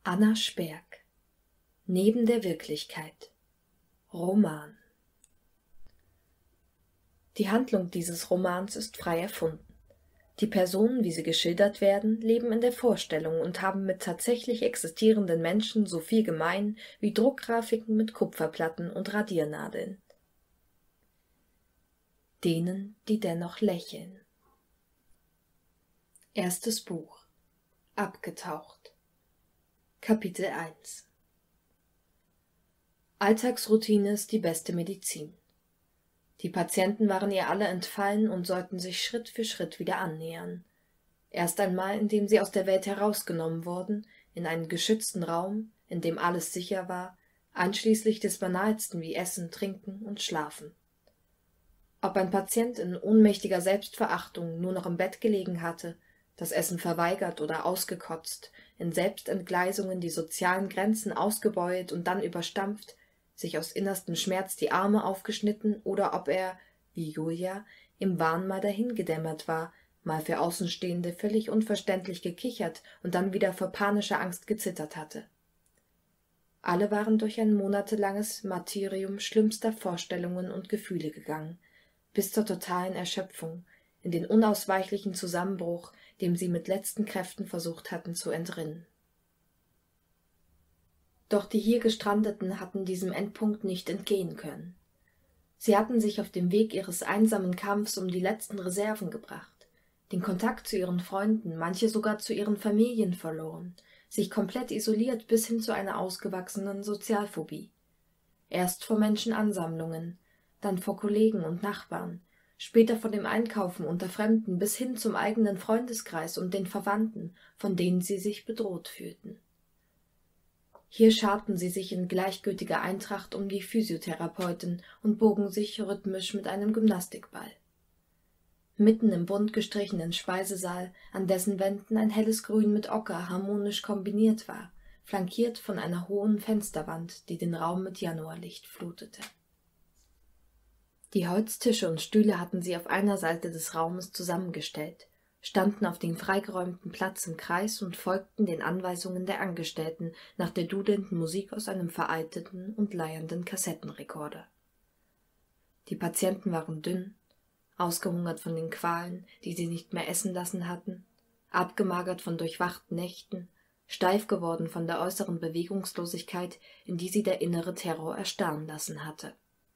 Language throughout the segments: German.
Anna Sperg. Neben der Wirklichkeit. Roman. Die Handlung dieses Romans ist frei erfunden. Die Personen, wie sie geschildert werden, leben in der Vorstellung und haben mit tatsächlich existierenden Menschen so viel gemein wie Druckgrafiken mit Kupferplatten und Radiernadeln. Denen, die dennoch lächeln. Erstes Buch. Abgetaucht. Kapitel 1. Alltagsroutine ist die beste Medizin. Die Patienten waren ihr alle entfallen und sollten sich Schritt für Schritt wieder annähern. Erst einmal, indem sie aus der Welt herausgenommen wurden, in einen geschützten Raum, in dem alles sicher war, einschließlich des Banalsten wie Essen, Trinken und Schlafen. Ob ein Patient in ohnmächtiger Selbstverachtung nur noch im Bett gelegen hatte, das Essen verweigert oder ausgekotzt, in Selbstentgleisungen die sozialen Grenzen ausgebeult und dann überstampft, sich aus innerstem Schmerz die Arme aufgeschnitten oder ob er, wie Julia, im Wahn mal dahingedämmert war, mal für Außenstehende völlig unverständlich gekichert und dann wieder vor panischer Angst gezittert hatte. Alle waren durch ein monatelanges Martyrium schlimmster Vorstellungen und Gefühle gegangen, bis zur totalen Erschöpfung, in den unausweichlichen Zusammenbruch, dem sie mit letzten Kräften versucht hatten zu entrinnen. Doch die hier Gestrandeten hatten diesem Endpunkt nicht entgehen können. Sie hatten sich auf dem Weg ihres einsamen Kampfs um die letzten Reserven gebracht, den Kontakt zu ihren Freunden, manche sogar zu ihren Familien verloren, sich komplett isoliert bis hin zu einer ausgewachsenen Sozialphobie. Erst vor Menschenansammlungen, dann vor Kollegen und Nachbarn, später von dem Einkaufen unter Fremden bis hin zum eigenen Freundeskreis und den Verwandten, von denen sie sich bedroht fühlten. Hier scharten sie sich in gleichgültiger Eintracht um die Physiotherapeutin und bogen sich rhythmisch mit einem Gymnastikball. Mitten im bunt gestrichenen Speisesaal, an dessen Wänden ein helles Grün mit Ocker harmonisch kombiniert war, flankiert von einer hohen Fensterwand, die den Raum mit Januarlicht flutete. Die Holztische und Stühle hatten sie auf einer Seite des Raumes zusammengestellt, standen auf dem freigeräumten Platz im Kreis und folgten den Anweisungen der Angestellten nach der dudelnden Musik aus einem veralteten und leiernden Kassettenrekorder. Die Patienten waren dünn, ausgehungert von den Qualen, die sie nicht mehr essen lassen hatten, abgemagert von durchwachten Nächten, steif geworden von der äußeren Bewegungslosigkeit, in die sie der innere Terror erstarren lassen hatte.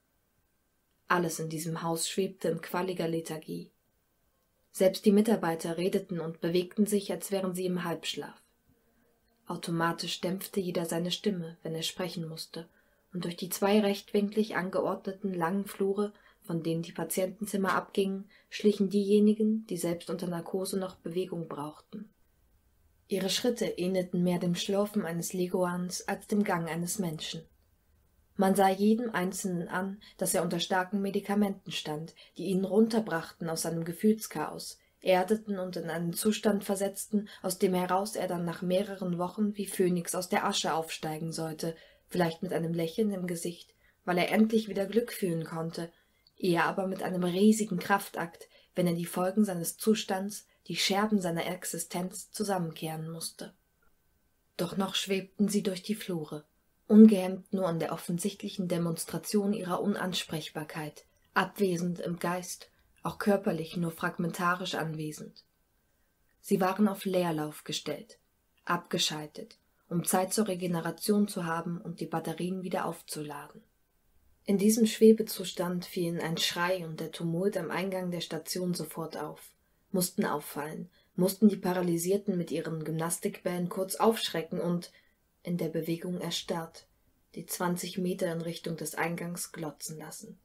Alles in diesem Haus schwebte in qualliger Lethargie. Selbst die Mitarbeiter redeten und bewegten sich, als wären sie im Halbschlaf. Automatisch dämpfte jeder seine Stimme, wenn er sprechen musste, und durch die 2 rechtwinklig angeordneten langen Flure, von denen die Patientenzimmer abgingen, schlichen diejenigen, die selbst unter Narkose noch Bewegung brauchten. Ihre Schritte ähnelten mehr dem Schlurfen eines Leguans als dem Gang eines Menschen. Man sah jedem Einzelnen an, dass er unter starken Medikamenten stand, die ihn runterbrachten aus seinem Gefühlschaos, erdeten und in einen Zustand versetzten, aus dem heraus er dann nach mehreren Wochen wie Phönix aus der Asche aufsteigen sollte, vielleicht mit einem Lächeln im Gesicht, weil er endlich wieder Glück fühlen konnte, eher aber mit einem riesigen Kraftakt, wenn er die Folgen seines Zustands, die Scherben seiner Existenz zusammenkehren musste. Doch noch schwebten sie durch die Flure, ungehemmt nur an der offensichtlichen Demonstration ihrer Unansprechbarkeit, abwesend im Geist, auch körperlich nur fragmentarisch anwesend. Sie waren auf Leerlauf gestellt, abgeschaltet, um Zeit zur Regeneration zu haben und die Batterien wieder aufzuladen. In diesem Schwebezustand fielen ein Schrei und der Tumult am Eingang der Station sofort auf, mussten auffallen, mussten die Paralysierten mit ihren Gymnastikbällen kurz aufschrecken und, in der Bewegung erstarrt, die 20 Meter in Richtung des Eingangs glotzen lassen.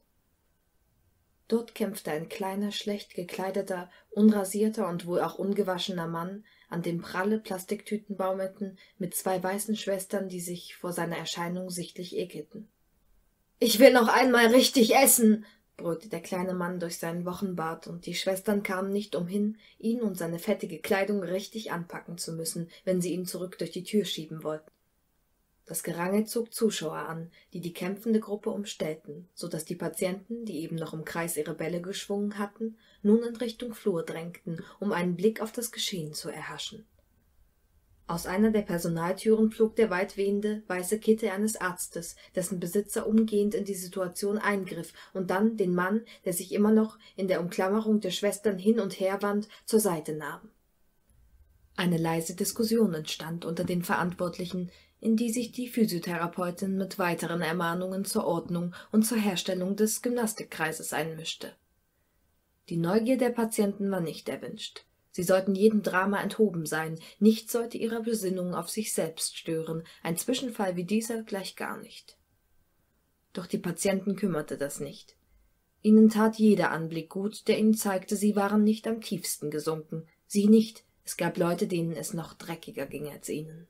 Dort kämpfte ein kleiner, schlecht gekleideter, unrasierter und wohl auch ungewaschener Mann, an dem pralle Plastiktüten baumelten, mit 2 weißen Schwestern, die sich vor seiner Erscheinung sichtlich ekelten. »Ich will noch einmal richtig essen«, brüllte der kleine Mann durch seinen Wochenbart, und die Schwestern kamen nicht umhin, ihn und seine fettige Kleidung richtig anpacken zu müssen, wenn sie ihn zurück durch die Tür schieben wollten. Das Gerangel zog Zuschauer an, die die kämpfende Gruppe umstellten, so dass die Patienten, die eben noch im Kreis ihre Bälle geschwungen hatten, nun in Richtung Flur drängten, um einen Blick auf das Geschehen zu erhaschen. Aus einer der Personaltüren flog der weitwehende, weiße Kittel eines Arztes, dessen Besitzer umgehend in die Situation eingriff und dann den Mann, der sich immer noch in der Umklammerung der Schwestern hin und her wand, zur Seite nahm. Eine leise Diskussion entstand unter den Verantwortlichen, in die sich die Physiotherapeutin mit weiteren Ermahnungen zur Ordnung und zur Herstellung des Gymnastikkreises einmischte. Die Neugier der Patienten war nicht erwünscht. Sie sollten jedem Drama enthoben sein, nichts sollte ihre Besinnung auf sich selbst stören, ein Zwischenfall wie dieser gleich gar nicht. Doch die Patienten kümmerte das nicht. Ihnen tat jeder Anblick gut, der ihnen zeigte, sie waren nicht am tiefsten gesunken, sie nicht, es gab Leute, denen es noch dreckiger ging als ihnen.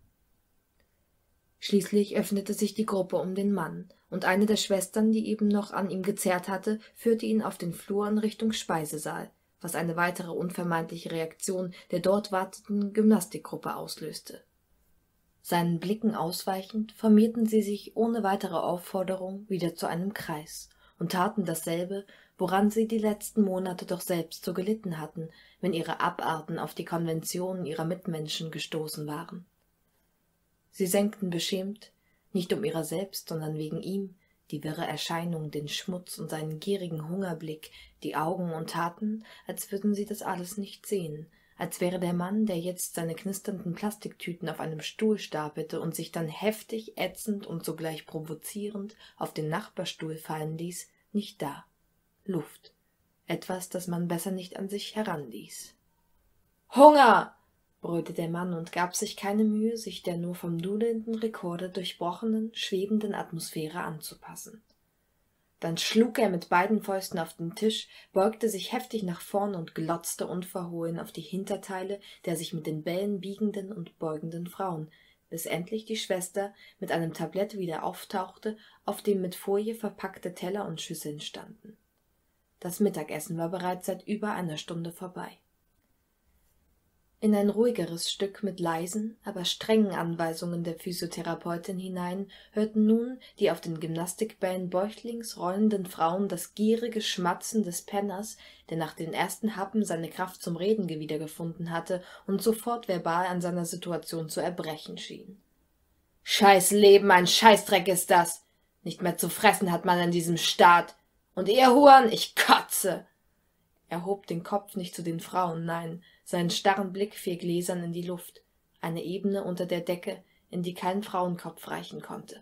Schließlich öffnete sich die Gruppe um den Mann, und eine der Schwestern, die eben noch an ihm gezerrt hatte, führte ihn auf den Flur in Richtung Speisesaal, was eine weitere unvermeidliche Reaktion der dort wartenden Gymnastikgruppe auslöste. Seinen Blicken ausweichend formierten sie sich ohne weitere Aufforderung wieder zu einem Kreis und taten dasselbe, woran sie die letzten Monate doch selbst so gelitten hatten, wenn ihre Abarten auf die Konventionen ihrer Mitmenschen gestoßen waren. Sie senkten beschämt, nicht um ihrer selbst, sondern wegen ihm, die wirre Erscheinung, den Schmutz und seinen gierigen Hungerblick, die Augen und taten, als würden sie das alles nicht sehen, als wäre der Mann, der jetzt seine knisternden Plastiktüten auf einem Stuhl stapelte und sich dann heftig, ätzend und sogleich provozierend auf den Nachbarstuhl fallen ließ, nicht da. Luft. Etwas, das man besser nicht an sich heranließ. »Hunger!« brüllte der Mann und gab sich keine Mühe, sich der nur vom dudelnden Rekorder durchbrochenen, schwebenden Atmosphäre anzupassen. Dann schlug er mit beiden Fäusten auf den Tisch, beugte sich heftig nach vorn und glotzte unverhohlen auf die Hinterteile der sich mit den Bällen biegenden und beugenden Frauen, bis endlich die Schwester mit einem Tablett wieder auftauchte, auf dem mit Folie verpackte Teller und Schüsseln standen. Das Mittagessen war bereits seit über einer Stunde vorbei. In ein ruhigeres Stück mit leisen, aber strengen Anweisungen der Physiotherapeutin hinein hörten nun die auf den Gymnastikbällen bäuchlings rollenden Frauen das gierige Schmatzen des Penners, der nach den ersten Happen seine Kraft zum Reden wiedergefunden hatte und sofort verbal an seiner Situation zu erbrechen schien. »Scheiß Leben, ein Scheißdreck ist das! Nicht mehr zu fressen hat man in diesem Staat! Und ihr Huren, ich kotze!« Er hob den Kopf nicht zu den Frauen, nein, sein starren Blick fiel gläsern in die Luft, eine Ebene unter der Decke, in die kein Frauenkopf reichen konnte.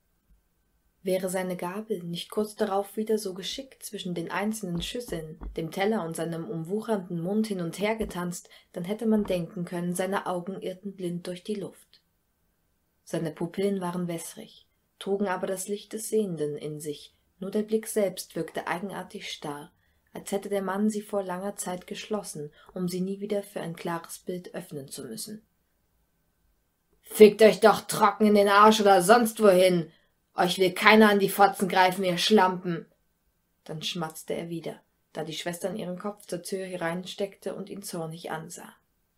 Wäre seine Gabel nicht kurz darauf wieder so geschickt zwischen den einzelnen Schüsseln, dem Teller und seinem umwuchernden Mund hin und her getanzt, dann hätte man denken können, seine Augen irrten blind durch die Luft. Seine Pupillen waren wässrig, trugen aber das Licht des Sehenden in sich, nur der Blick selbst wirkte eigenartig starr, als hätte der Mann sie vor langer Zeit geschlossen, um sie nie wieder für ein klares Bild öffnen zu müssen. »Fickt euch doch trocken in den Arsch oder sonst wohin! Euch will keiner an die Fotzen greifen, ihr Schlampen!« Dann schmatzte er wieder, da die Schwester ihren Kopf zur Tür hereinsteckte und ihn zornig ansah.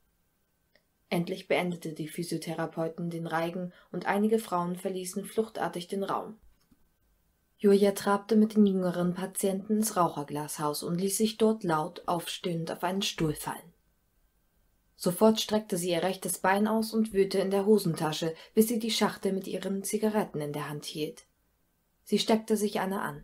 Endlich beendete die Physiotherapeutin den Reigen und einige Frauen verließen fluchtartig den Raum. Julia trabte mit den jüngeren Patienten ins Raucherglashaus und ließ sich dort laut aufstöhnend auf einen Stuhl fallen. Sofort streckte sie ihr rechtes Bein aus und wühlte in der Hosentasche, bis sie die Schachtel mit ihren Zigaretten in der Hand hielt. Sie steckte sich eine an.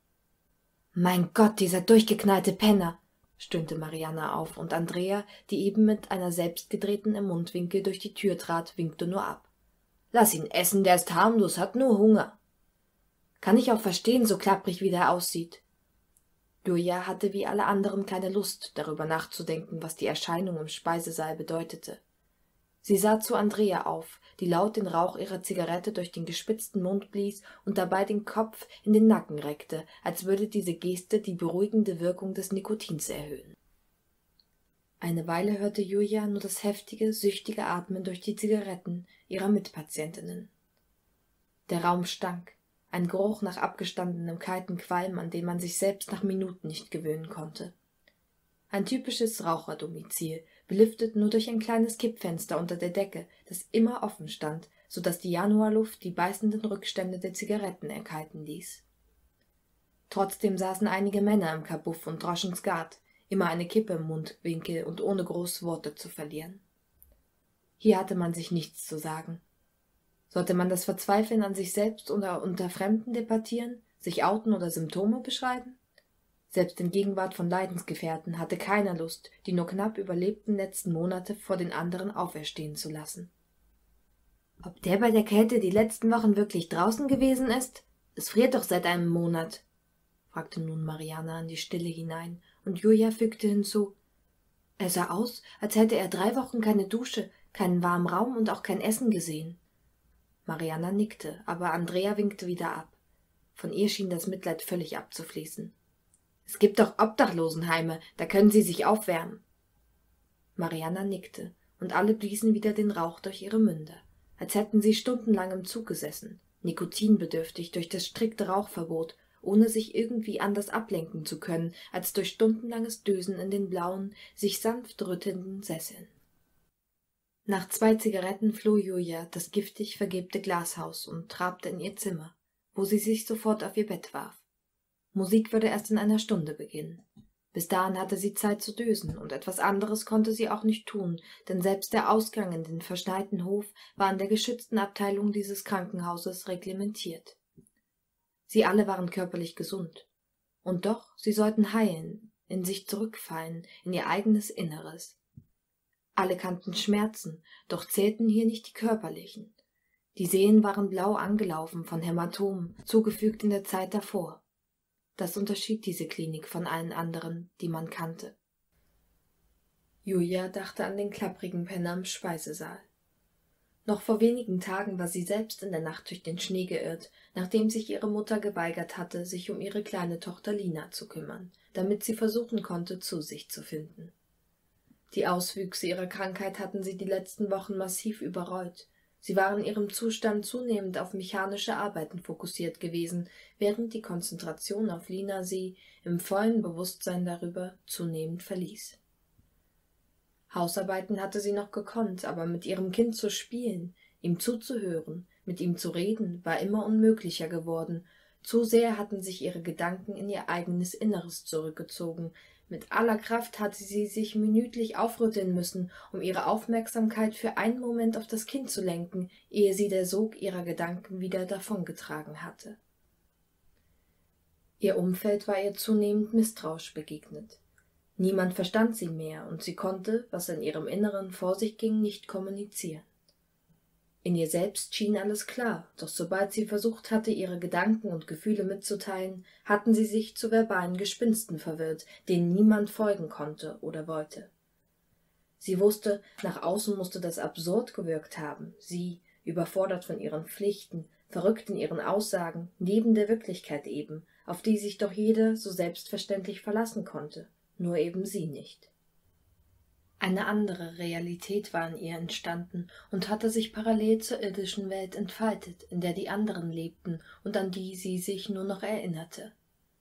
»Mein Gott, dieser durchgeknallte Penner«, stöhnte Marianne auf, und Andrea, die eben mit einer selbstgedrehten im Mundwinkel durch die Tür trat, winkte nur ab. »Lass ihn essen, der ist harmlos, hat nur Hunger.« »Kann ich auch verstehen, so klapprig wie der aussieht.« Julia hatte wie alle anderen keine Lust, darüber nachzudenken, was die Erscheinung im Speisesaal bedeutete. Sie sah zu Andrea auf, die laut den Rauch ihrer Zigarette durch den gespitzten Mund blies und dabei den Kopf in den Nacken reckte, als würde diese Geste die beruhigende Wirkung des Nikotins erhöhen. Eine Weile hörte Julia nur das heftige, süchtige Atmen durch die Zigaretten ihrer Mitpatientinnen. Der Raum stank. Ein Geruch nach abgestandenem kalten Qualm, an den man sich selbst nach Minuten nicht gewöhnen konnte. Ein typisches Raucherdomizil, belüftet nur durch ein kleines Kippfenster unter der Decke, das immer offen stand, so dass die Januarluft die beißenden Rückstände der Zigaretten erkalten ließ. Trotzdem saßen einige Männer im Kabuff und droschen Skat, immer eine Kippe im Mundwinkel und ohne groß Worte zu verlieren. Hier hatte man sich nichts zu sagen. Sollte man das Verzweifeln an sich selbst oder unter Fremden debattieren, sich outen oder Symptome beschreiben? Selbst in Gegenwart von Leidensgefährten hatte keiner Lust, die nur knapp überlebten letzten Monate vor den anderen auferstehen zu lassen. Ob der bei der Kälte die letzten Wochen wirklich draußen gewesen ist? Es friert doch seit einem Monat, fragte nun Marianne in die Stille hinein, und Julia fügte hinzu: Er sah aus, als hätte er 3 Wochen keine Dusche, keinen warmen Raum und auch kein Essen gesehen. Marianna nickte, aber Andrea winkte wieder ab. Von ihr schien das Mitleid völlig abzufließen. Es gibt doch Obdachlosenheime, da können Sie sich aufwärmen. Marianna nickte, und alle bliesen wieder den Rauch durch ihre Münder, als hätten sie stundenlang im Zug gesessen, nikotinbedürftig durch das strikte Rauchverbot, ohne sich irgendwie anders ablenken zu können, als durch stundenlanges Dösen in den blauen, sich sanft rüttelnden Sesseln. Nach 2 Zigaretten floh Julia das giftig vergilbte Glashaus und trabte in ihr Zimmer, wo sie sich sofort auf ihr Bett warf. Musik würde erst in einer Stunde beginnen. Bis dahin hatte sie Zeit zu dösen, und etwas anderes konnte sie auch nicht tun, denn selbst der Ausgang in den verschneiten Hof war in der geschützten Abteilung dieses Krankenhauses reglementiert. Sie alle waren körperlich gesund. Und doch, sie sollten heilen, in sich zurückfallen, in ihr eigenes Inneres. Alle kannten Schmerzen, doch zählten hier nicht die körperlichen. Die Sehnen waren blau angelaufen von Hämatomen, zugefügt in der Zeit davor. Das unterschied diese Klinik von allen anderen, die man kannte. Julia dachte an den klapprigen Penner im Speisesaal. Noch vor wenigen Tagen war sie selbst in der Nacht durch den Schnee geirrt, nachdem sich ihre Mutter geweigert hatte, sich um ihre kleine Tochter Lina zu kümmern, damit sie versuchen konnte, zu sich zu finden. Die Auswüchse ihrer Krankheit hatten sie die letzten Wochen massiv überrollt. Sie waren in ihrem Zustand zunehmend auf mechanische Arbeiten fokussiert gewesen, während die Konzentration auf Lina sie, im vollen Bewusstsein darüber, zunehmend verließ. Hausarbeiten hatte sie noch gekonnt, aber mit ihrem Kind zu spielen, ihm zuzuhören, mit ihm zu reden, war immer unmöglicher geworden. Zu sehr hatten sich ihre Gedanken in ihr eigenes Inneres zurückgezogen. Mit aller Kraft hatte sie sich minütlich aufrütteln müssen, um ihre Aufmerksamkeit für einen Moment auf das Kind zu lenken, ehe sie der Sog ihrer Gedanken wieder davongetragen hatte. Ihr Umfeld war ihr zunehmend misstrauisch begegnet. Niemand verstand sie mehr, und sie konnte, was in ihrem Inneren vor sich ging, nicht kommunizieren. In ihr selbst schien alles klar, doch sobald sie versucht hatte, ihre Gedanken und Gefühle mitzuteilen, hatten sie sich zu verbalen Gespinsten verwirrt, denen niemand folgen konnte oder wollte. Sie wusste, nach außen musste das absurd gewirkt haben, sie, überfordert von ihren Pflichten, verrückt in ihren Aussagen, neben der Wirklichkeit eben, auf die sich doch jeder so selbstverständlich verlassen konnte, nur eben sie nicht. Eine andere Realität war in ihr entstanden und hatte sich parallel zur irdischen Welt entfaltet, in der die anderen lebten und an die sie sich nur noch erinnerte.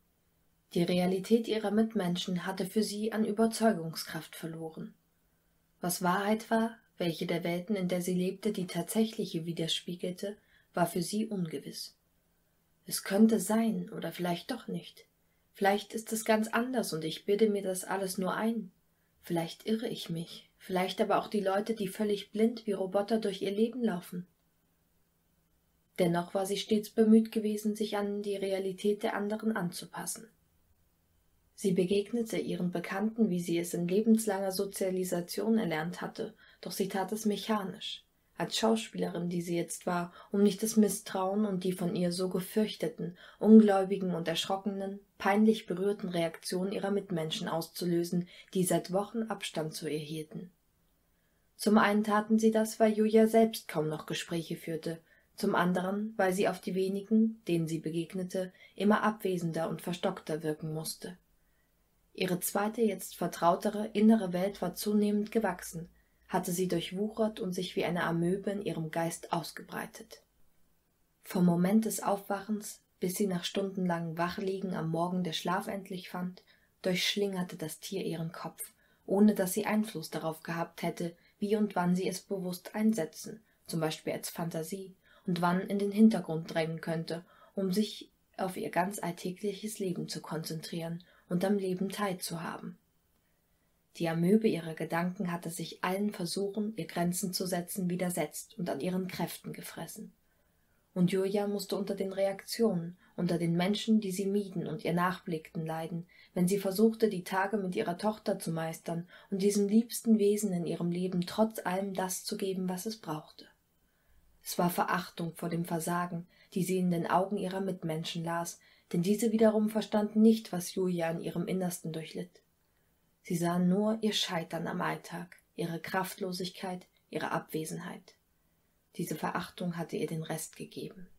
Die Realität ihrer Mitmenschen hatte für sie an Überzeugungskraft verloren. Was Wahrheit war, welche der Welten, in der sie lebte, die tatsächliche widerspiegelte, war für sie ungewiss. Es könnte sein oder vielleicht doch nicht. Vielleicht ist es ganz anders und ich bilde mir das alles nur ein. Vielleicht irre ich mich, vielleicht aber auch die Leute, die völlig blind wie Roboter durch ihr Leben laufen. Dennoch war sie stets bemüht gewesen, sich an die Realität der anderen anzupassen. Sie begegnete ihren Bekannten, wie sie es in lebenslanger Sozialisation erlernt hatte, doch sie tat es mechanisch, als Schauspielerin, die sie jetzt war, um nicht das Misstrauen und die von ihr so gefürchteten, ungläubigen und erschrockenen, peinlich berührten Reaktionen ihrer Mitmenschen auszulösen, die seit Wochen Abstand zu ihr hielten. Zum einen taten sie das, weil Julia selbst kaum noch Gespräche führte, zum anderen, weil sie auf die wenigen, denen sie begegnete, immer abwesender und verstockter wirken musste. Ihre zweite, jetzt vertrautere, innere Welt war zunehmend gewachsen, hatte sie durchwuchert und sich wie eine Amöbe in ihrem Geist ausgebreitet. Vom Moment des Aufwachens, bis sie nach stundenlangem Wachliegen am Morgen der Schlaf endlich fand, durchschlingerte das Tier ihren Kopf, ohne dass sie Einfluss darauf gehabt hätte, wie und wann sie es bewusst einsetzen, zum Beispiel als Fantasie, und wann in den Hintergrund drängen könnte, um sich auf ihr ganz alltägliches Leben zu konzentrieren und am Leben teilzuhaben. Die Amöbe ihrer Gedanken hatte sich allen Versuchen, ihr Grenzen zu setzen, widersetzt und an ihren Kräften gefressen. Und Julia musste unter den Reaktionen, unter den Menschen, die sie mieden und ihr nachblickten, leiden, wenn sie versuchte, die Tage mit ihrer Tochter zu meistern und diesem liebsten Wesen in ihrem Leben trotz allem das zu geben, was es brauchte. Es war Verachtung vor dem Versagen, die sie in den Augen ihrer Mitmenschen las, denn diese wiederum verstanden nicht, was Julia in ihrem Innersten durchlitt. Sie sahen nur ihr Scheitern am Alltag, ihre Kraftlosigkeit, ihre Abwesenheit. Diese Verachtung hatte ihr den Rest gegeben.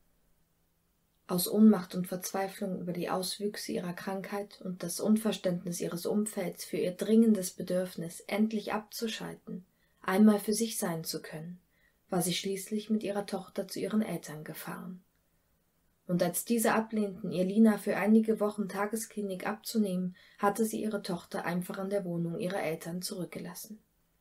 Aus Ohnmacht und Verzweiflung über die Auswüchse ihrer Krankheit und das Unverständnis ihres Umfelds für ihr dringendes Bedürfnis, endlich abzuschalten, einmal für sich sein zu können, war sie schließlich mit ihrer Tochter zu ihren Eltern gefahren. Und als diese ablehnten, ihr Lina für einige Wochen Tagesklinik abzunehmen, hatte sie ihre Tochter einfach in der Wohnung ihrer Eltern zurückgelassen.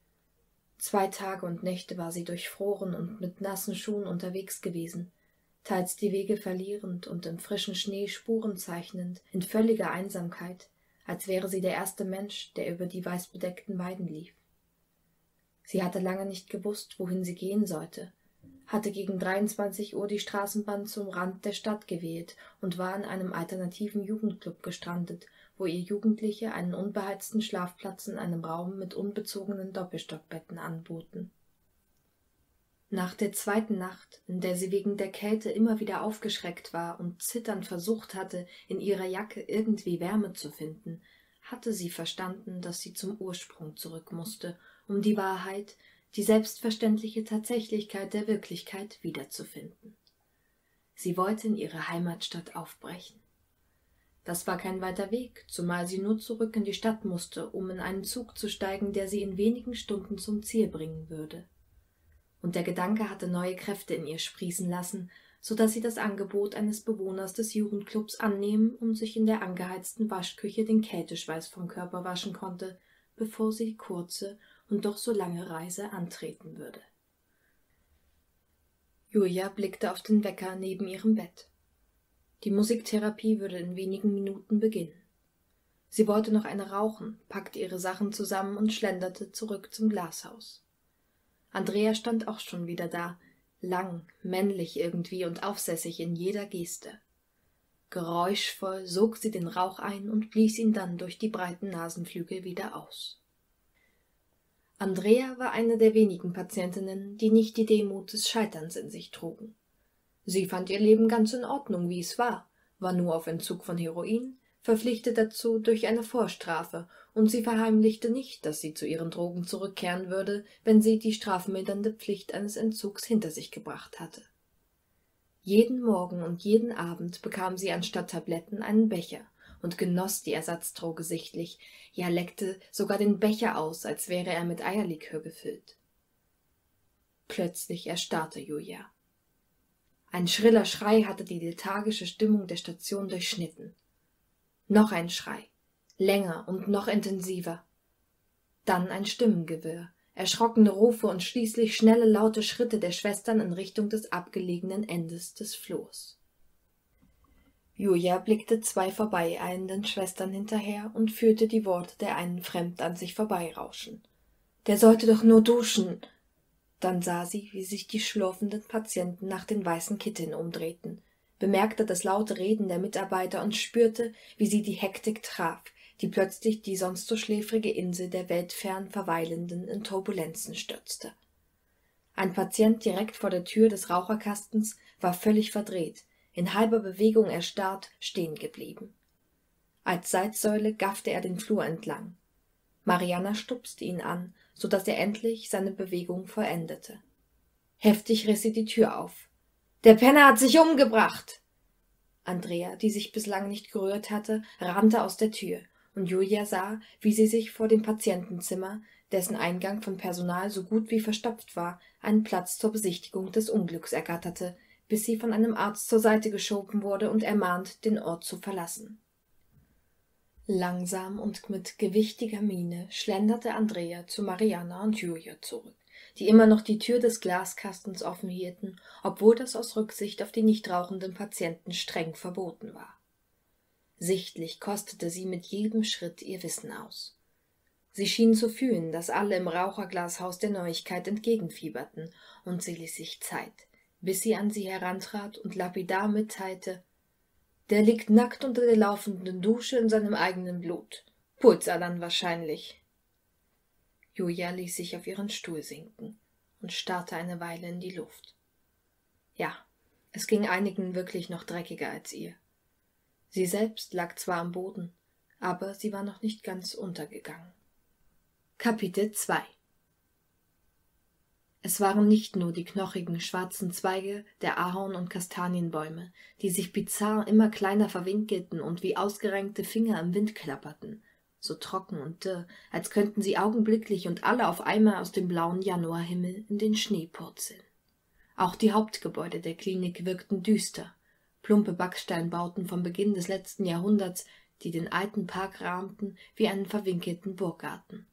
2 Tage und Nächte war sie durchfroren und mit nassen Schuhen unterwegs gewesen, teils die Wege verlierend und im frischen Schnee Spuren zeichnend, in völliger Einsamkeit, als wäre sie der erste Mensch, der über die weißbedeckten Weiden lief. Sie hatte lange nicht gewusst, wohin sie gehen sollte, hatte gegen 23 Uhr die Straßenbahn zum Rand der Stadt gewählt und war in einem alternativen Jugendclub gestrandet, wo ihr Jugendliche einen unbeheizten Schlafplatz in einem Raum mit unbezogenen Doppelstockbetten anboten. Nach der 2. Nacht, in der sie wegen der Kälte immer wieder aufgeschreckt war und zitternd versucht hatte, in ihrer Jacke irgendwie Wärme zu finden, hatte sie verstanden, dass sie zum Ursprung zurück musste, um die Wahrheit, die selbstverständliche Tatsächlichkeit der Wirklichkeit wiederzufinden. Sie wollte in ihre Heimatstadt aufbrechen. Das war kein weiter Weg, zumal sie nur zurück in die Stadt musste, um in einen Zug zu steigen, der sie in wenigen Stunden zum Ziel bringen würde. Und der Gedanke hatte neue Kräfte in ihr sprießen lassen, so dass sie das Angebot eines Bewohners des Jugendclubs annehmen und sich in der angeheizten Waschküche den Kälteschweiß vom Körper waschen konnte, bevor sie die kurze und doch so lange Reise antreten würde. Julia blickte auf den Wecker neben ihrem Bett. Die Musiktherapie würde in wenigen Minuten beginnen. Sie wollte noch eine rauchen, packte ihre Sachen zusammen und schlenderte zurück zum Glashaus. Andrea stand auch schon wieder da, lang, männlich irgendwie und aufsässig in jeder Geste. Geräuschvoll sog sie den Rauch ein und blies ihn dann durch die breiten Nasenflügel wieder aus. Andrea war eine der wenigen Patientinnen, die nicht die Demut des Scheiterns in sich trugen. Sie fand ihr Leben ganz in Ordnung, wie es war nur auf Entzug von Heroin, verpflichtet dazu durch eine Vorstrafe, und sie verheimlichte nicht, dass sie zu ihren Drogen zurückkehren würde, wenn sie die strafmildernde Pflicht eines Entzugs hinter sich gebracht hatte. Jeden Morgen und jeden Abend bekam sie anstatt Tabletten einen Becher und genoss die Ersatzdroge sichtlich, ja leckte sogar den Becher aus, als wäre er mit Eierlikör gefüllt. Plötzlich erstarrte Julia. Ein schriller Schrei hatte die lethargische Stimmung der Station durchschnitten. Noch ein Schrei, länger und noch intensiver. Dann ein Stimmengewirr, erschrockene Rufe und schließlich schnelle, laute Schritte der Schwestern in Richtung des abgelegenen Endes des Flurs. Julia blickte 2 vorbeieilenden Schwestern hinterher und fühlte die Worte der einen fremd an sich vorbeirauschen. »Der sollte doch nur duschen!« Dann sah sie, wie sich die schlurfenden Patienten nach den weißen Kitteln umdrehten, bemerkte das laute Reden der Mitarbeiter und spürte, wie sie die Hektik traf, die plötzlich die sonst so schläfrige Insel der weltfern Verweilenden in Turbulenzen stürzte. Ein Patient direkt vor der Tür des Raucherkastens war völlig verdreht, in halber Bewegung erstarrt, stehen geblieben. Als Salzsäule gaffte er den Flur entlang. Marianna stupste ihn an, so dass er endlich seine Bewegung vollendete. Heftig riss sie die Tür auf. »Der Penner hat sich umgebracht!« Andrea, die sich bislang nicht gerührt hatte, rannte aus der Tür, und Julia sah, wie sie sich vor dem Patientenzimmer, dessen Eingang vom Personal so gut wie verstopft war, einen Platz zur Besichtigung des Unglücks ergatterte, bis sie von einem Arzt zur Seite geschoben wurde und ermahnt, den Ort zu verlassen. Langsam und mit gewichtiger Miene schlenderte Andrea zu Marianna und Julia zurück, die immer noch die Tür des Glaskastens offen hielten, obwohl das aus Rücksicht auf die nicht rauchenden Patienten streng verboten war. Sichtlich kostete sie mit jedem Schritt ihr Wissen aus. Sie schien zu fühlen, dass alle im Raucherglashaus der Neuigkeit entgegenfieberten, und sie ließ sich Zeit, bis sie an sie herantrat und lapidar mitteilte: »Der liegt nackt unter der laufenden Dusche in seinem eigenen Blut. Pulsadern wahrscheinlich.« Julia ließ sich auf ihren Stuhl sinken und starrte eine Weile in die Luft. Ja, es ging einigen wirklich noch dreckiger als ihr. Sie selbst lag zwar am Boden, aber sie war noch nicht ganz untergegangen. Kapitel 2 Es waren nicht nur die knochigen, schwarzen Zweige der Ahorn- und Kastanienbäume, die sich bizarr immer kleiner verwinkelten und wie ausgerenkte Finger im Wind klapperten, so trocken und dürr, als könnten sie augenblicklich und alle auf einmal aus dem blauen Januarhimmel in den Schnee purzeln. Auch die Hauptgebäude der Klinik wirkten düster, plumpe Backsteinbauten vom Beginn des letzten Jahrhunderts, die den alten Park rahmten wie einen verwinkelten Burggarten.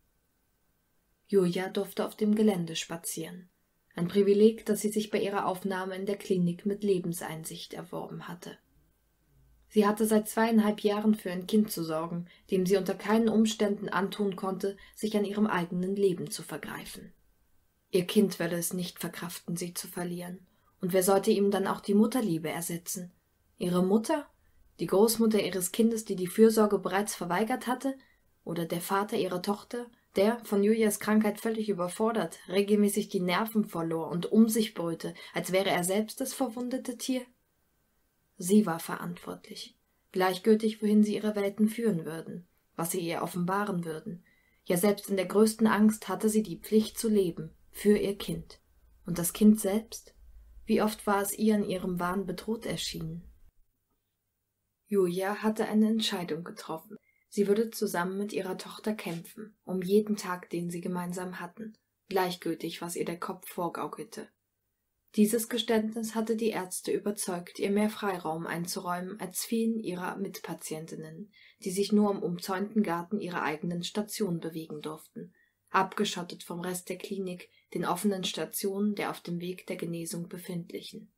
Julia durfte auf dem Gelände spazieren, ein Privileg, das sie sich bei ihrer Aufnahme in der Klinik mit Lebenseinsicht erworben hatte. Sie hatte seit 2,5 Jahren für ein Kind zu sorgen, dem sie unter keinen Umständen antun konnte, sich an ihrem eigenen Leben zu vergreifen. Ihr Kind werde es nicht verkraften, sie zu verlieren, und wer sollte ihm dann auch die Mutterliebe ersetzen? Ihre Mutter? Die Großmutter ihres Kindes, die die Fürsorge bereits verweigert hatte? Oder der Vater ihrer Tochter, der, von Julias Krankheit völlig überfordert, regelmäßig die Nerven verlor und um sich brüllte, als wäre er selbst das verwundete Tier? Sie war verantwortlich, gleichgültig, wohin sie ihre Welten führen würden, was sie ihr offenbaren würden. Ja, selbst in der größten Angst hatte sie die Pflicht zu leben, für ihr Kind. Und das Kind selbst? Wie oft war es ihr in ihrem Wahn bedroht erschienen? Julia hatte eine Entscheidung getroffen. Sie würde zusammen mit ihrer Tochter kämpfen, um jeden Tag, den sie gemeinsam hatten, gleichgültig, was ihr der Kopf vorgaukelte. Dieses Geständnis hatte die Ärzte überzeugt, ihr mehr Freiraum einzuräumen als vielen ihrer Mitpatientinnen, die sich nur im umzäunten Garten ihrer eigenen Station bewegen durften, abgeschottet vom Rest der Klinik, den offenen Stationen der auf dem Weg der Genesung befindlichen.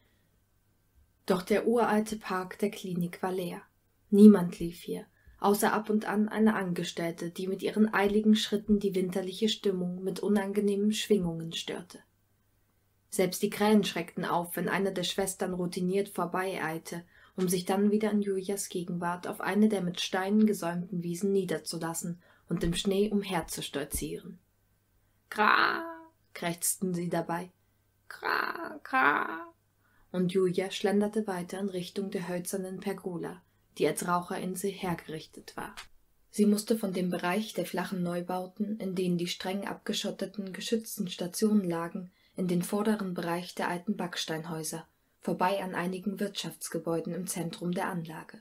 Doch der uralte Park der Klinik war leer. Niemand lief hier, außer ab und an eine Angestellte, die mit ihren eiligen Schritten die winterliche Stimmung mit unangenehmen Schwingungen störte. Selbst die Krähen schreckten auf, wenn eine der Schwestern routiniert vorbeieilte, um sich dann wieder in Julias Gegenwart auf eine der mit Steinen gesäumten Wiesen niederzulassen und im Schnee umherzustolzieren. »Kra«, krächzten sie dabei. »Kra, kra«, und Julia schlenderte weiter in Richtung der hölzernen Pergola, die als Raucherinsel hergerichtet war. Sie musste von dem Bereich der flachen Neubauten, in denen die streng abgeschotteten, geschützten Stationen lagen, in den vorderen Bereich der alten Backsteinhäuser, vorbei an einigen Wirtschaftsgebäuden im Zentrum der Anlage.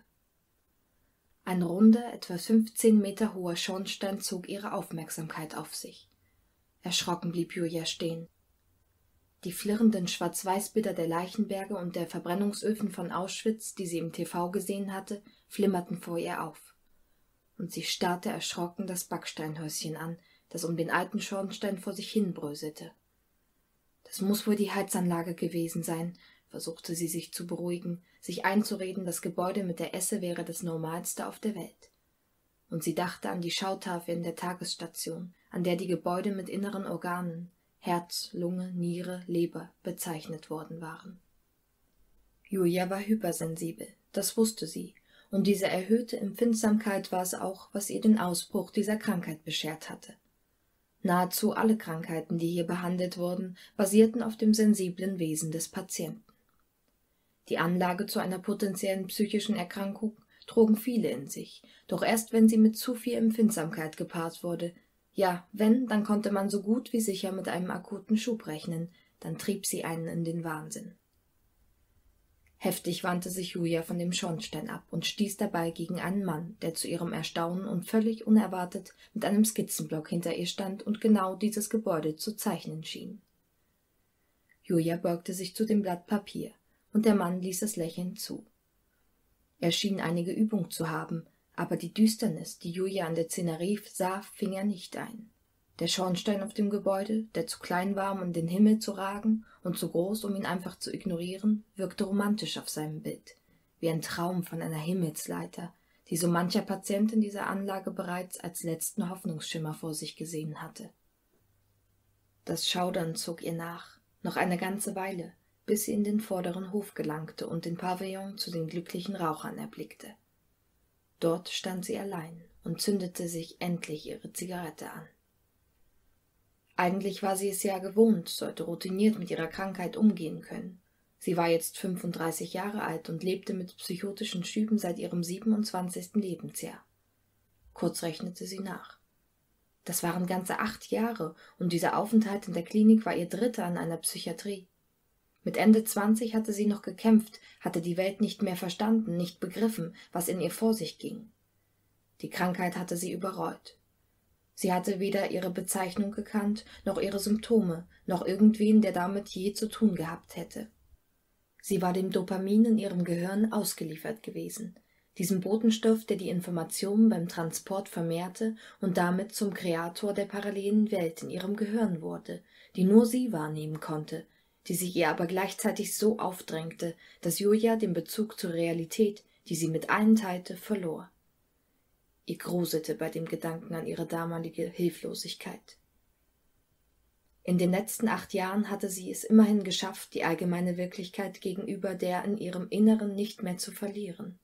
Ein runder, etwa 15 Meter hoher Schornstein zog ihre Aufmerksamkeit auf sich. Erschrocken blieb Julia stehen. Die flirrenden Schwarz-Weiß-Bilder der Leichenberge und der Verbrennungsöfen von Auschwitz, die sie im TV gesehen hatte, flimmerten vor ihr auf. Und sie starrte erschrocken das Backsteinhäuschen an, das um den alten Schornstein vor sich hin bröselte. Das muss wohl die Heizanlage gewesen sein, versuchte sie sich zu beruhigen, sich einzureden, das Gebäude mit der Esse wäre das Normalste auf der Welt. Und sie dachte an die Schautafel in der Tagesstation, an der die Gebäude mit inneren Organen, Herz, Lunge, Niere, Leber, bezeichnet worden waren. Julia war hypersensibel, das wusste sie, und diese erhöhte Empfindsamkeit war es auch, was ihr den Ausbruch dieser Krankheit beschert hatte. Nahezu alle Krankheiten, die hier behandelt wurden, basierten auf dem sensiblen Wesen des Patienten. Die Anlage zu einer potenziellen psychischen Erkrankung trugen viele in sich, doch erst wenn sie mit zu viel Empfindsamkeit gepaart wurde, ja, wenn, dann konnte man so gut wie sicher mit einem akuten Schub rechnen, dann trieb sie einen in den Wahnsinn. Heftig wandte sich Julia von dem Schornstein ab und stieß dabei gegen einen Mann, der zu ihrem Erstaunen und völlig unerwartet mit einem Skizzenblock hinter ihr stand und genau dieses Gebäude zu zeichnen schien. Julia beugte sich zu dem Blatt Papier, und der Mann ließ es lächelnd zu. Er schien einige Übung zu haben, aber die Düsternis, die Julia an der Szenerie sah, fing er nicht ein. Der Schornstein auf dem Gebäude, der zu klein war, um in den Himmel zu ragen, und zu groß, um ihn einfach zu ignorieren, wirkte romantisch auf seinem Bild, wie ein Traum von einer Himmelsleiter, die so mancher Patient in dieser Anlage bereits als letzten Hoffnungsschimmer vor sich gesehen hatte. Das Schaudern zog ihr nach, noch eine ganze Weile, bis sie in den vorderen Hof gelangte und den Pavillon zu den glücklichen Rauchern erblickte. Dort stand sie allein und zündete sich endlich ihre Zigarette an. Eigentlich war sie es ja gewohnt, sollte routiniert mit ihrer Krankheit umgehen können. Sie war jetzt 35 Jahre alt und lebte mit psychotischen Schüben seit ihrem 27. Lebensjahr. Kurz rechnete sie nach. Das waren ganze 8 Jahre und dieser Aufenthalt in der Klinik war ihr dritter an einer Psychiatrie. Mit Ende 20 hatte sie noch gekämpft, hatte die Welt nicht mehr verstanden, nicht begriffen, was in ihr vor sich ging. Die Krankheit hatte sie überrollt. Sie hatte weder ihre Bezeichnung gekannt, noch ihre Symptome, noch irgendwen, der damit je zu tun gehabt hätte. Sie war dem Dopamin in ihrem Gehirn ausgeliefert gewesen, diesem Botenstoff, der die Informationen beim Transport vermehrte und damit zum Kreator der parallelen Welt in ihrem Gehirn wurde, die nur sie wahrnehmen konnte, die sich ihr aber gleichzeitig so aufdrängte, dass Julia den Bezug zur Realität, die sie mit allen teilte, verlor. Ihr gruselte bei dem Gedanken an ihre damalige Hilflosigkeit. In den letzten 8 Jahren hatte sie es immerhin geschafft, die allgemeine Wirklichkeit gegenüber der in ihrem Inneren nicht mehr zu verlieren.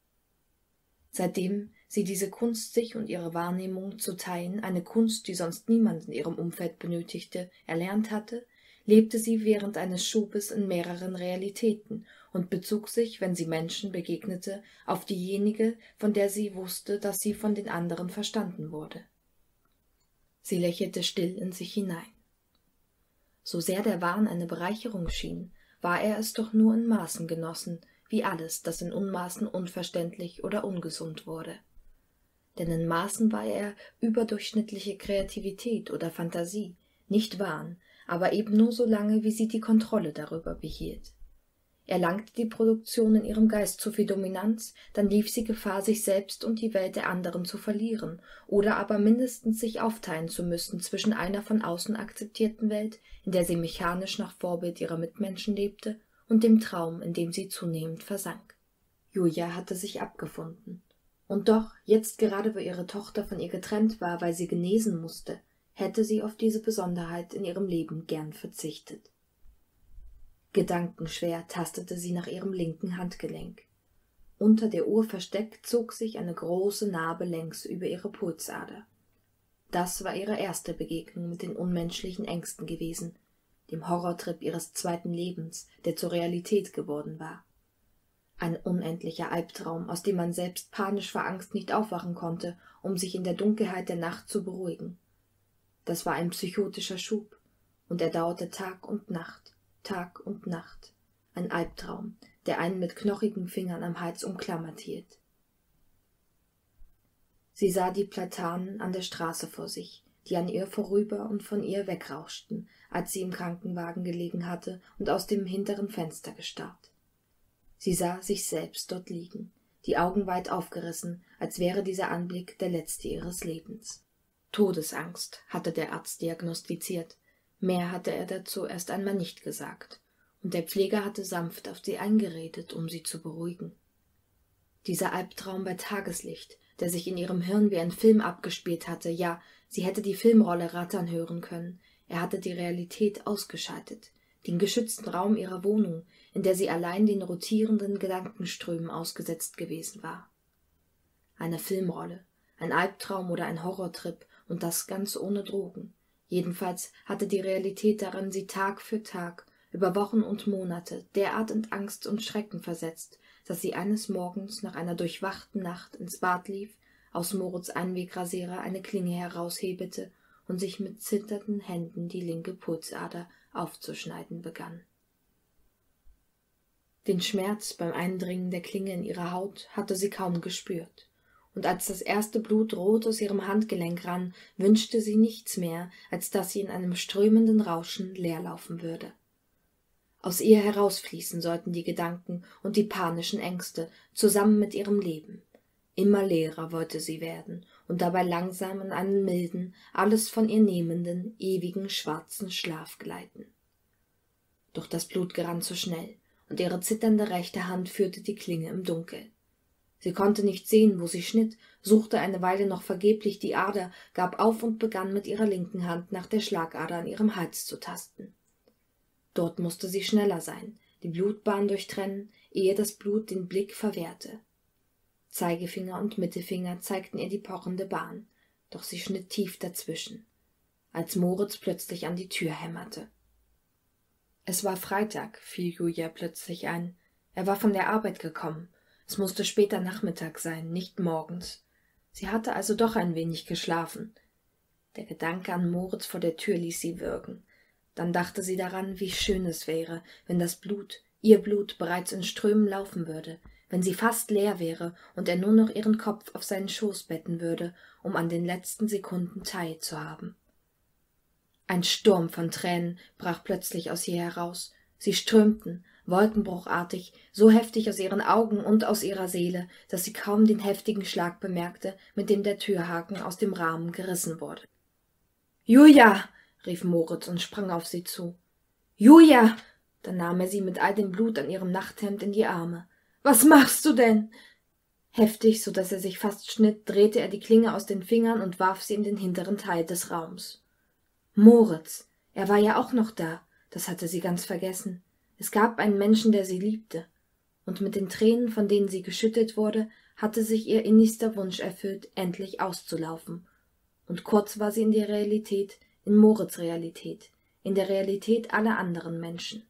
Seitdem sie diese Kunst, sich und ihre Wahrnehmung zu teilen, eine Kunst, die sonst niemand in ihrem Umfeld benötigte, erlernt hatte, lebte sie während eines Schubes in mehreren Realitäten und bezog sich, wenn sie Menschen begegnete, auf diejenige, von der sie wusste, dass sie von den anderen verstanden wurde. Sie lächelte still in sich hinein. So sehr der Wahn eine Bereicherung schien, war er es doch nur in Maßen genossen, wie alles, das in Unmaßen unverständlich oder ungesund wurde. Denn in Maßen war er überdurchschnittliche Kreativität oder Fantasie, nicht Wahn, aber eben nur so lange, wie sie die Kontrolle darüber behielt. Erlangte die Produktion in ihrem Geist zu viel Dominanz, dann lief sie Gefahr, sich selbst und die Welt der anderen zu verlieren, oder aber mindestens sich aufteilen zu müssen zwischen einer von außen akzeptierten Welt, in der sie mechanisch nach Vorbild ihrer Mitmenschen lebte, und dem Traum, in dem sie zunehmend versank. Julia hatte sich abgefunden. Und doch, jetzt gerade wo ihre Tochter von ihr getrennt war, weil sie genesen musste, hätte sie auf diese Besonderheit in ihrem Leben gern verzichtet. Gedankenschwer tastete sie nach ihrem linken Handgelenk. Unter der Uhr versteckt zog sich eine große Narbe längs über ihre Pulsader. Das war ihre erste Begegnung mit den unmenschlichen Ängsten gewesen, dem Horrortrip ihres zweiten Lebens, der zur Realität geworden war. Ein unendlicher Albtraum, aus dem man selbst panisch vor Angst nicht aufwachen konnte, um sich in der Dunkelheit der Nacht zu beruhigen. Das war ein psychotischer Schub, und er dauerte Tag und Nacht. Ein Albtraum, der einen mit knochigen Fingern am Hals umklammert hielt. Sie sah die Platanen an der Straße vor sich, die an ihr vorüber und von ihr wegrauschten, als sie im Krankenwagen gelegen hatte und aus dem hinteren Fenster gestarrt. Sie sah sich selbst dort liegen, die Augen weit aufgerissen, als wäre dieser Anblick der letzte ihres Lebens. Todesangst, hatte der Arzt diagnostiziert. Mehr hatte er dazu erst einmal nicht gesagt, und der Pfleger hatte sanft auf sie eingeredet, um sie zu beruhigen. Dieser Albtraum bei Tageslicht, der sich in ihrem Hirn wie ein Film abgespielt hatte, ja, sie hätte die Filmrolle rattern hören können, er hatte die Realität ausgeschaltet, den geschützten Raum ihrer Wohnung, in der sie allein den rotierenden Gedankenströmen ausgesetzt gewesen war. Eine Filmrolle, ein Albtraum oder ein Horrortrip, und das ganz ohne Drogen. Jedenfalls hatte die Realität darin sie Tag für Tag, über Wochen und Monate derart in Angst und Schrecken versetzt, dass sie eines Morgens nach einer durchwachten Nacht ins Bad lief, aus Moritz Einwegrasierer eine Klinge heraushebelte und sich mit zitternden Händen die linke Pulsader aufzuschneiden begann. Den Schmerz beim Eindringen der Klinge in ihre Haut hatte sie kaum gespürt. Und als das erste Blut rot aus ihrem Handgelenk rann, wünschte sie nichts mehr, als dass sie in einem strömenden Rauschen leerlaufen würde. Aus ihr herausfließen sollten die Gedanken und die panischen Ängste, zusammen mit ihrem Leben. Immer leerer wollte sie werden und dabei langsam in einen milden, alles von ihr nehmenden, ewigen schwarzen Schlaf gleiten. Doch das Blut gerann zu schnell, und ihre zitternde rechte Hand führte die Klinge im Dunkel. Sie konnte nicht sehen, wo sie schnitt, suchte eine Weile noch vergeblich die Ader, gab auf und begann mit ihrer linken Hand nach der Schlagader an ihrem Hals zu tasten. Dort musste sie schneller sein, die Blutbahn durchtrennen, ehe das Blut den Blick verwehrte. Zeigefinger und Mittelfinger zeigten ihr die pochende Bahn, doch sie schnitt tief dazwischen, als Moritz plötzlich an die Tür hämmerte. Es war Freitag, fiel Julia plötzlich ein. Er war von der Arbeit gekommen. Es musste später Nachmittag sein, nicht morgens. Sie hatte also doch ein wenig geschlafen. Der Gedanke an Moritz vor der Tür ließ sie würgen. Dann dachte sie daran, wie schön es wäre, wenn das Blut, ihr Blut, bereits in Strömen laufen würde, wenn sie fast leer wäre und er nur noch ihren Kopf auf seinen Schoß betten würde, um an den letzten Sekunden teilzuhaben. Ein Sturm von Tränen brach plötzlich aus ihr heraus. Sie strömten, wolkenbruchartig, so heftig aus ihren Augen und aus ihrer Seele, dass sie kaum den heftigen Schlag bemerkte, mit dem der Türhaken aus dem Rahmen gerissen wurde. »Julia!« rief Moritz und sprang auf sie zu. »Julia!« Dann nahm er sie mit all dem Blut an ihrem Nachthemd in die Arme. »Was machst du denn?« Heftig, so dass er sich fast schnitt, drehte er die Klinge aus den Fingern und warf sie in den hinteren Teil des Raums. Moritz, er war ja auch noch da, das hatte sie ganz vergessen. Es gab einen Menschen, der sie liebte. Und mit den Tränen, von denen sie geschüttet wurde, hatte sich ihr innigster Wunsch erfüllt, endlich auszulaufen. Und kurz war sie in der Realität, in Moritz' Realität, in der Realität aller anderen Menschen.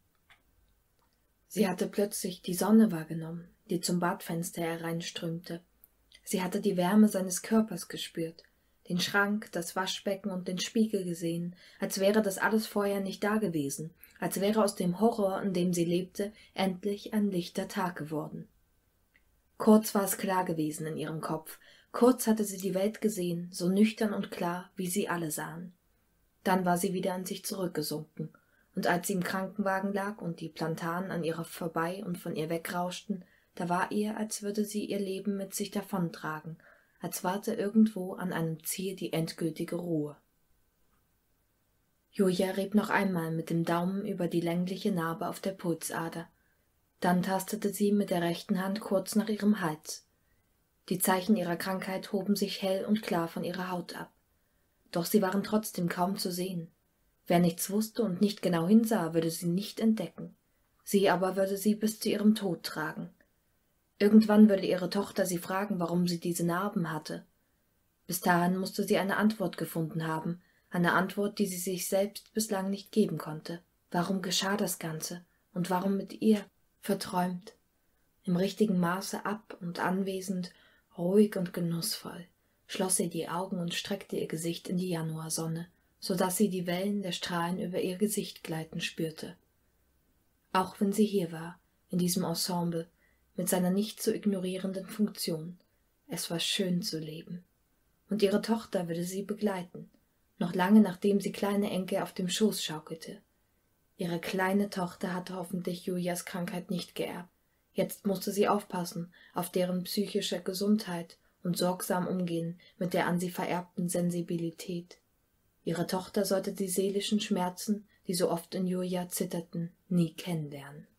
Sie hatte plötzlich die Sonne wahrgenommen, die zum Badfenster hereinströmte. Sie hatte die Wärme seines Körpers gespürt, den Schrank, das Waschbecken und den Spiegel gesehen, als wäre das alles vorher nicht dagewesen, als wäre aus dem Horror, in dem sie lebte, endlich ein lichter Tag geworden. Kurz war es klar gewesen in ihrem Kopf, kurz hatte sie die Welt gesehen, so nüchtern und klar, wie sie alle sahen. Dann war sie wieder an sich zurückgesunken, und als sie im Krankenwagen lag und die Plantanen an ihr vorbei und von ihr wegrauschten, da war ihr, als würde sie ihr Leben mit sich davontragen, als warte irgendwo an einem Ziel die endgültige Ruhe. Julia rieb noch einmal mit dem Daumen über die längliche Narbe auf der Pulsader. Dann tastete sie mit der rechten Hand kurz nach ihrem Hals. Die Zeichen ihrer Krankheit hoben sich hell und klar von ihrer Haut ab. Doch sie waren trotzdem kaum zu sehen. Wer nichts wusste und nicht genau hinsah, würde sie nicht entdecken. Sie aber würde sie bis zu ihrem Tod tragen. Irgendwann würde ihre Tochter sie fragen, warum sie diese Narben hatte. Bis dahin musste sie eine Antwort gefunden haben, eine Antwort, die sie sich selbst bislang nicht geben konnte. Warum geschah das Ganze? Und warum mit ihr? Verträumt. Im richtigen Maße ab und anwesend, ruhig und genussvoll, schloss sie die Augen und streckte ihr Gesicht in die Januarsonne, so dass sie die Wellen der Strahlen über ihr Gesicht gleiten spürte. Auch wenn sie hier war, in diesem Ensemble, mit seiner nicht zu ignorierenden Funktion. Es war schön zu leben. Und ihre Tochter würde sie begleiten, noch lange nachdem sie kleine Enkel auf dem Schoß schaukelte. Ihre kleine Tochter hatte hoffentlich Julias Krankheit nicht geerbt. Jetzt musste sie aufpassen auf deren psychische Gesundheit und sorgsam umgehen mit der an sie vererbten Sensibilität. Ihre Tochter sollte die seelischen Schmerzen, die so oft in Julia zitterten, nie kennenlernen.